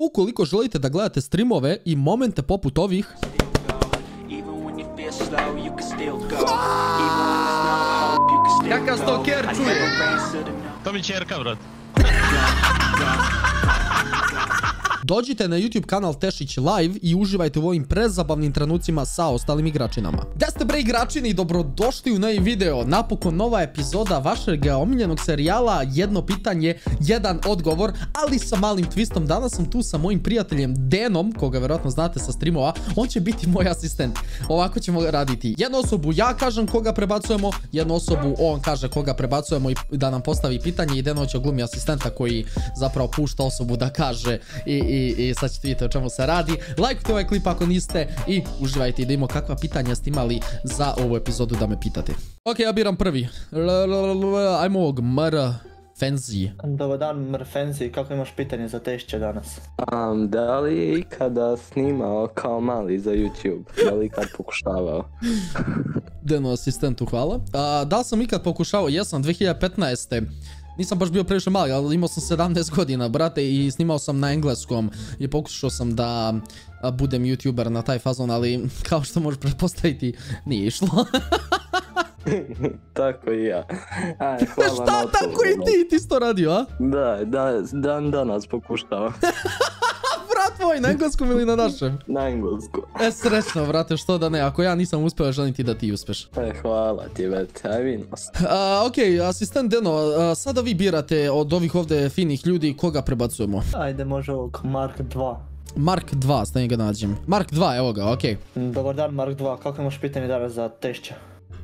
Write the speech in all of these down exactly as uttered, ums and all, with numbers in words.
Ukoliko želite da gledate streamove i momente poput ovih, kakav stalker čuje? To mi čerka, brat. Dođite na YouTube kanal Tešić Live i uživajte u ovim prezabavnim trenucima sa ostalim igračinama. Da ste bre igračini, dobrodošli u novi video. Napokon nova epizoda vašeg omiljenog serijala Jedno pitanje, jedan odgovor, ali sa malim twistom. Danas sam tu sa mojim prijateljem Denom, koga vjerojatno znate sa streamova. On će biti moj asistent. Ovako ćemo raditi. Jednu osobu ja kažem koga prebacujemo, jednu osobu on kaže koga prebacujemo i da nam postavi pitanje i Deno će glumi asistenta koji zapravo pušta osobu da kaže i I, i sad ćete vidjeti o čemu se radi. Lajkujte ovaj klip ako niste i uživajte i da imamo kakva pitanja ste imali za ovu epizodu da me pitate. Ok, ja biram prvi. Ajmo ovog Mr. Fancy. Dobar dan Mr. Fancy, kako imaš pitanje za tešće danas? Um, da li je ikada snimao kao mali za YouTube? Da li ikad pokušavao? Deno asistentu, hvala. A, da li sam ikad pokušavao? Jesam, dvije hiljade petnaeste. Nisam baš bio previše mali, ali imao sam sedamnaest godina, brate, i snimao sam na engleskom i pokušao sam da budem YouTuber na taj fazon, ali kao što možeš pretpostaviti, nije išlo. Tako i ja. Aj, hvala. Šta, na tako i ti, ti to radio, a? Da, da, dan danas pokušao. Brat tvoj, na engleskom ili na našem? Na engleskom. E, srećno, brate, što da ne, ako ja nisam uspio, želim ti da ti uspeš. E, hvala ti, brate, aj vi nas. Ok, asistent Deno, a, sada vi birate od ovih ovdje finih ljudi koga prebacujemo. Ajde, može ovog Mark dva. Mark dva, stani ga nađem. Mark dva, evo ga, ok. Dobar dan Mark dva, kako imaš pitanje danas za tešća?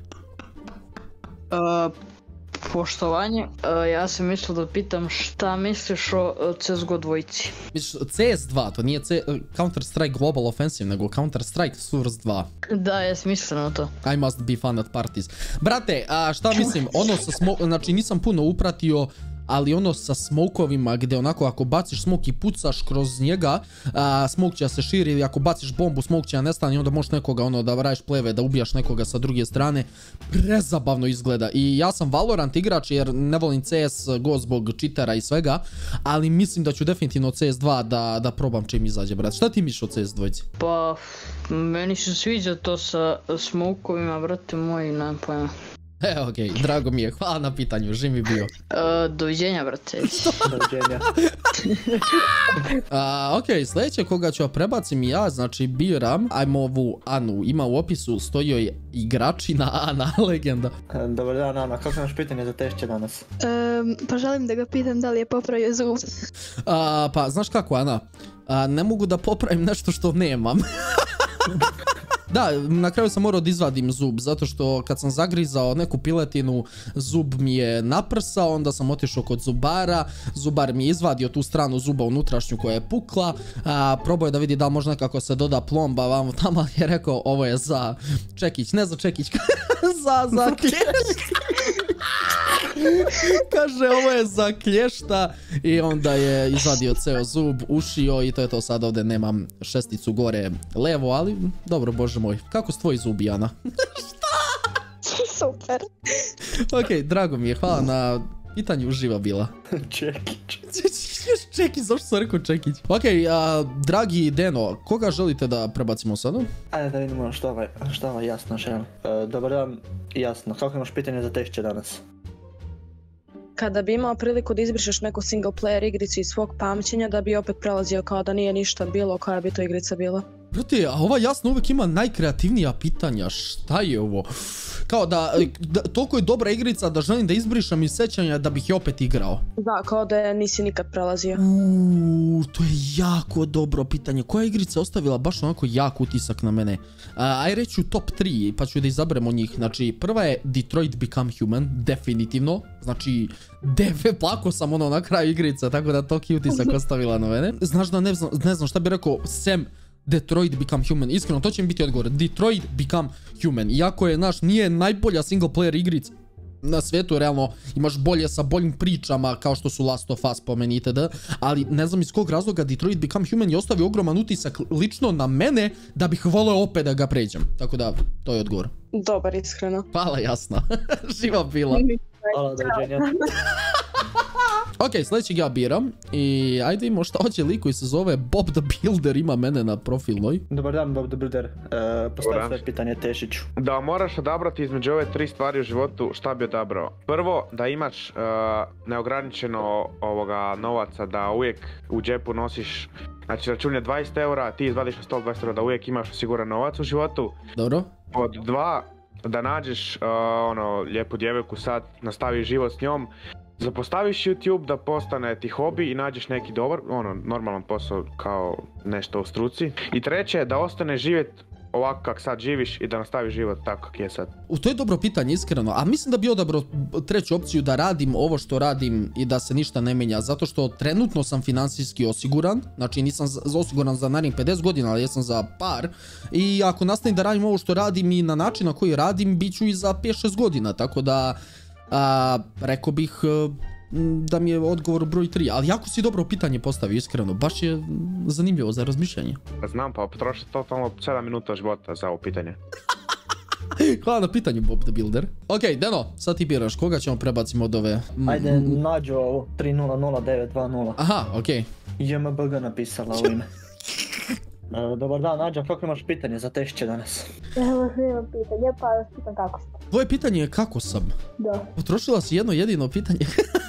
Uh, poštovanje, uh, ja sam mislio da pitam šta misliš o uh, C S G O dvojici. Misliš C S dva, to nije C, uh, Counter Strike Global Offensive, nego Counter Strike Source dva. Da, ja sam mislio na to. I must be fun at parties. Brate, a šta mislim, ono sa smo, znači nisam puno upratio, ali ono sa smokovima gdje onako ako baciš smok i pucaš kroz njega, a, smok će se širi, ili ako baciš bombu smok će nestane i onda možeš nekoga ono da radiš pleve, da ubijaš nekoga sa druge strane. Prezabavno izgleda i ja sam Valorant igrač jer ne volim C S G O zbog cheatera i svega, ali mislim da ću definitivno C S dva da, da probam čim izađe, brate. Šta ti misliš o C S dva? Pa, meni se sviđa to sa smokovima, brate moji, nemam pojma. E, okej, okay, drago mi je, hvala na pitanju, živ mi bio. Uh, doviđenja, brate. Doviđenja. uh, ok, sljedeće koga ću prebacim ja, znači biram, ajmo ovu Anu, ima u opisu, stoji joj igračina Ana, legenda. Dobar dan Ana, kako imaš pitanje za tešće danas? Um, pa želim da ga pitam da li je popravio zub. Uh, pa, znaš kako Ana, uh, ne mogu da popravim nešto što nemam. Da, na kraju sam morao da izvadim zub, zato što kad sam zagrizao neku piletinu, zub mi je naprsao, onda sam otišao kod zubara, zubar mi je izvadio tu stranu zuba unutrašnju koja je pukla, a, probao je da vidi da možda nekako se doda plomba, vamo tamo je rekao ovo je za čekić, ne za čekić, za, za klješta. Kaže ovo je za klješta i onda je izvadio ceo zub, ušio i to je to, sad ovdje nemam šesticu gore levo, ali dobro bože moj, kako su tvoji zubi Ana? Super. Ok, drago mi je, hvala na pitanju, uživa bila. Čekić. Čekić, zašto sam rekao Čekić? Ok, a, dragi Deno, koga želite da prebacimo sada? Ajde da vidimo što ovaj, što ovaj jasno želi. Uh, dobar dan, jasno, kako imaš pitanje za tešće danas? Kada bi imao priliku da izbrišeš neku single player igricu iz svog pamćenja da bi opet prelazio kao da nije ništa bilo, koja bi to igrica bila? Brate, a ova jasno uvijek ima najkreativnija pitanja, šta je ovo? Kao da, da, toliko je dobra igrica da želim da izbrišam iz sećanja da bih je opet igrao. Da, kao da je nisi nikad prelazio. Uuu, to je jako dobro pitanje. Koja igrica ostavila baš onako jak utisak na mene? A, aj reću top tri, pa ću da izaberem od njih. Znači, prva je Detroit Become Human, definitivno. Znači, def, plako sam ono na kraju igrice, tako da toki utisak ostavila na mene. Znaš da ne znam, ne znam šta bi rekao, sem Detroit Become Human, iskreno to će mi biti odgovor. Detroit Become Human, iako je naš nije najbolja single player igrica na svijetu, realno imaš bolje sa boljim pričama kao što su Last of Us, po meni itd. Ali ne znam iz kog razloga Detroit Become Human je ostavio ogroman utisak lično na mene da bih voleo opet da ga pređem. Tako da, to je odgovor. Dobar, iskreno. Hvala, jasno. Živa bila. Hvala, doviđenja. Ok, sljedećeg ja biram i ajde imamo šta hoće lik koji se zove Bob the Builder, ima mene na profilnoj. Dobar dan, Bob the Builder. Uh, Postavi svoje pitanje Tešiću. Da moraš odabrati između ove tri stvari u životu, šta bi odabrao? Prvo, da imaš uh, neograničeno ovoga novaca, da uvijek u džepu nosiš, znači račun je dvadeset eura, ti izvadiš na stol dvadeset eura, da uvijek imaš siguran novac u životu. Dobro. Pod dva, da nađeš uh, ono, lijepu djevojku sad, nastaviš život s njom, zapostaviš YouTube da postane ti hobi i nađeš neki dobar, ono, normalan posao kao nešto u struci. I treće, da ostane živjet ovako kak sad živiš i da nastaviš život tako kak je sad. U, to je dobro pitanje, iskreno. A mislim da bi odabrao treću opciju, da radim ovo što radim i da se ništa ne mijenja. Zato što trenutno sam financijski osiguran. Znači nisam za, osiguran za narednih pedeset godina, ali jesam za par. I ako nastavim da radim ovo što radim i na način na koji radim, bit ću i za pet šest godina. Tako da, a, rekao bih da mi je odgovor broj tri. Ali jako si dobro pitanje postavio, iskreno. Baš je zanimljivo za razmišljanje. Znam, pa potroši totalno sedam minuta života za ovo pitanje. Hvala na pitanju, Bob the Builder. Ok, Deno, sad ti biraš, koga ćemo prebaciti od ove? Ajde, nađu ovo, tri nula nula devet dva nula. Aha, ok. J M B G napisala u ime. Uh, dobar dan, Nađa, kako imaš pitanje za Tešće danas? Evo, imam pitanje, pa vas pitam kako ste. Tvoje pitanje je kako sam? Da. Potrošila si jedno jedino pitanje.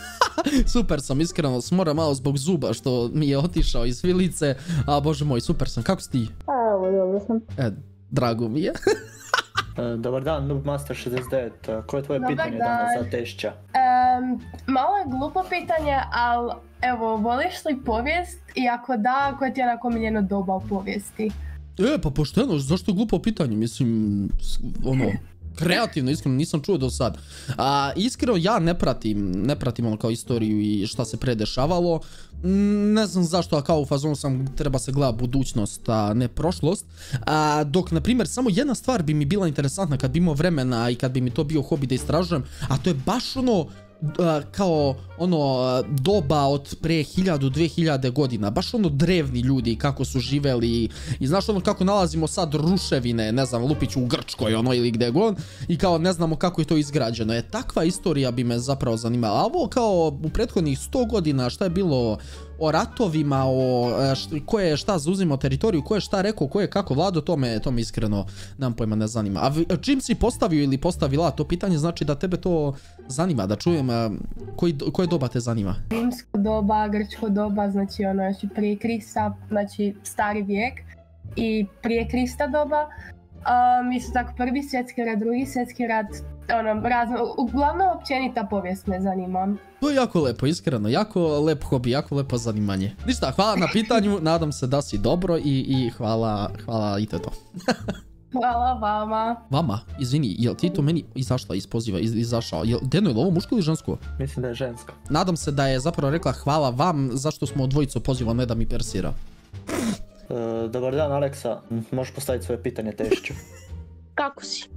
Super sam, iskreno, smoram malo zbog zuba što mi je otišao iz vilice. A bože moj, super sam, kako si ti? Evo, dobro sam. E, drago mi je. uh, dobar dan, Noobmaster šezdeset devet, uh, koje je tvoje Dobar pitanje dan. danas za Tešća? Um, malo je glupo pitanje, ali evo, voliš li povijest i ako da, koje ti je onako omiljeno doba u povijesti? E, pa pošteno, zašto je glupo pitanje, mislim, ono... Kreativno, iskreno, nisam čuo do sad. A, iskreno, ja ne pratim, ne pratim ono kao istoriju i šta se predešavalo. Ne znam zašto, a kao u fazonu sam, treba se gleda budućnost, a ne prošlost. A, dok, na primjer, samo jedna stvar bi mi bila interesantna kad bi imao vremena i kad bi mi to bio hobi da istražujem, a to je baš ono, Uh, kao ono doba od pre hiljadu, dve hiljade godina, baš ono drevni ljudi kako su živeli i, i znaš ono kako nalazimo sad ruševine, ne znam, Lupiću u Grčkoj ono ili gdje god i kao ne znamo kako je to izgrađeno. E, takva istorija bi me zapravo zanimala. A ovo kao u prethodnih sto godina šta je bilo o ratovima, o št, ko je šta zauzimao teritoriju, ko je šta rekao, ko je kako vlado, to me, to me iskreno nam pojma ne zanima. A čim si postavio ili postavila to pitanje, znači da tebe to zanima, da čujem koji, koje doba te zanima? Rimsko doba, grčko doba, znači ono još i prije Krista, znači stari vijek i prije Krista doba. Um, isto tako prvi svjetski rat, drugi svjetski rat, ono, razno, uglavnom općenita povijest me zanima. To je jako lepo, iskreno, jako lep hobi, jako lepo zanimanje. Ništa, hvala na pitanju, nadam se da si dobro i, i hvala, hvala i to to. Hvala vama. Vama, izvini, jel ti to meni izašla iz poziva, iz, izašao? Jel, Deno, je li ovo muško ili žensko? Mislim da je žensko. Nadam se da je zapravo rekla hvala vam zašto smo dvojicu poziva, ne da mi persira. Uh, dobar dan, Aleksa, možeš postaviti svoje pitanje Tešću. Kako si?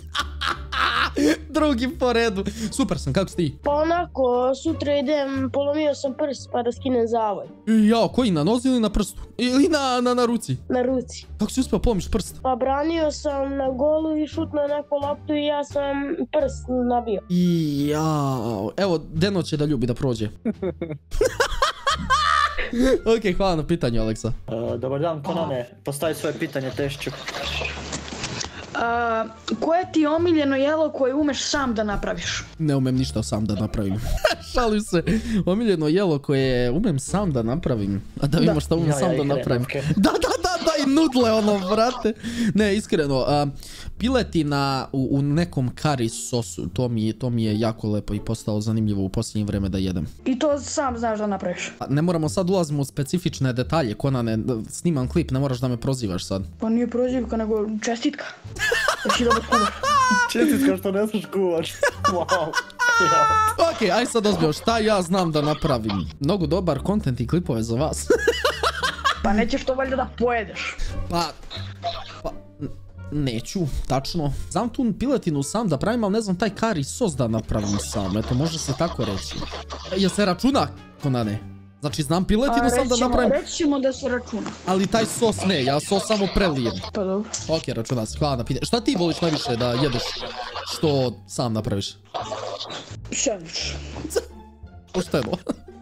Drugi po redu. Super sam, kako si ti? Pa onako, sutra idem, polomio sam prst pa da skinem zavoj. Jao, koji, na nozi ili na prstu? Ili na, na, na ruci? Na ruci. Kako si uspio polomiš prst? Pa branio sam na golu i šutno neku loptu i ja sam prst nabio. Jao, evo, Deno će da ljubi da prođe. Ok, hvala na pitanju, Aleksa. Uh, dobar dan, Konane, postavi svoje pitanje Tešću. Uh, koje ti je omiljeno jelo koje umeš sam da napraviš? Ne umem ništa sam da napravim. Šalim se. Omiljeno jelo koje umem sam da napravim. A da vidimo šta umem ja, sam ja, da napravim. Okay. Da, da, da, da, i nudle ono, brate. Ne, iskreno. Uh, piletina u, u nekom kari sosu. To mi, to mi je jako lepo i postalo zanimljivo u posljednje vreme da jedem. I to sam znaš da napraviš? A ne moramo sad ulazimo u specifične detalje. Konane, snimam klip, ne moraš da me prozivaš sad. Pa nije prozivka, nego čestitka. Jesi dobar kuvaš. Čestitka što ne znaš kuvaš. Wow. Ja. Ok, aj sad ozbiljno, šta ja znam da napravim? Mnogo dobar kontent i klipove za vas. Pa nećeš to valjda da pojedeš. Pa... Pa... Neću, tačno. Znam tu piletinu sam da pravim, ali ne znam taj kari sos da napravim sam. Eto, može se tako reći. Jel se računa, Konane? Znači, znam piletinu sam da napravim... Reći ćemo da se računa. Ali taj sos ne, ja sos samo prelijem. Pa dobro. Ok, računa se, hvala na pitanje. Šta ti voliš najviše da jedeš što sam napraviš? Sandvič. Pošteno.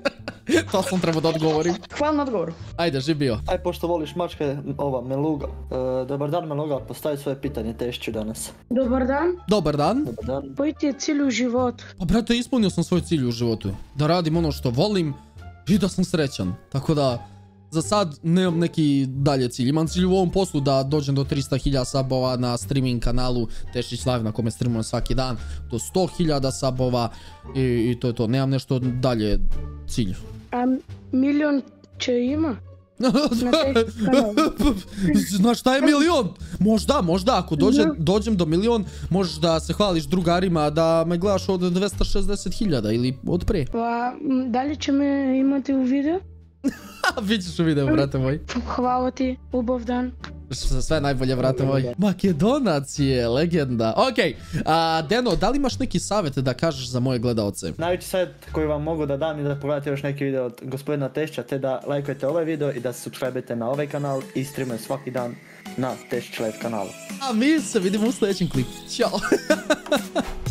To sam trebao da odgovorim. Hvala na odgovoru. Ajde, živ bio. Aj, pošto voliš mačke, ova, Meluga. E, dobar dan, Meluga, postavi svoje pitanje tešću danas. Dobar dan. Dobar dan. Dobar dan. Koji ti je cilj u životu? Pa brate, ispunio sam svoj cilj u životu. Da radim ono što volim i da sam srećan. Tako da, za sad nemam neki dalje cilj. Imam cilj u ovom poslu da dođem do tristo hiljada sabova na streaming kanalu Tešić Live na kome streamujem svaki dan. Do sto hiljada sabova i, i to je to. Nemam nešto dalje cilj. A milion će ima? Na Tešić kanalu. Znaš šta je milion? Možda, možda, ako dođe, dođem do milion, možeš da se hvališ drugarima da me gledaš od dvesta šezdeset hiljada ili od pre. Pa, dalje će me imati u video? Bićeš u videu, brate moj. Hvala ti, ljubav dan. Sve najbolje, brate moj. Makedonac je legenda. Okej, okay. Deno, da li imaš neki savjet da kažeš za moje gledalce? Najveći savjet koji vam mogu da dam je da pogledate još neki video od gospodina Tešća, te da lajkujete ovaj video i da se subscribe-ete na ovaj kanal i streamujem svaki dan na Tešić Live kanalu. A mi se vidimo u sljedećem klipu. Ćao.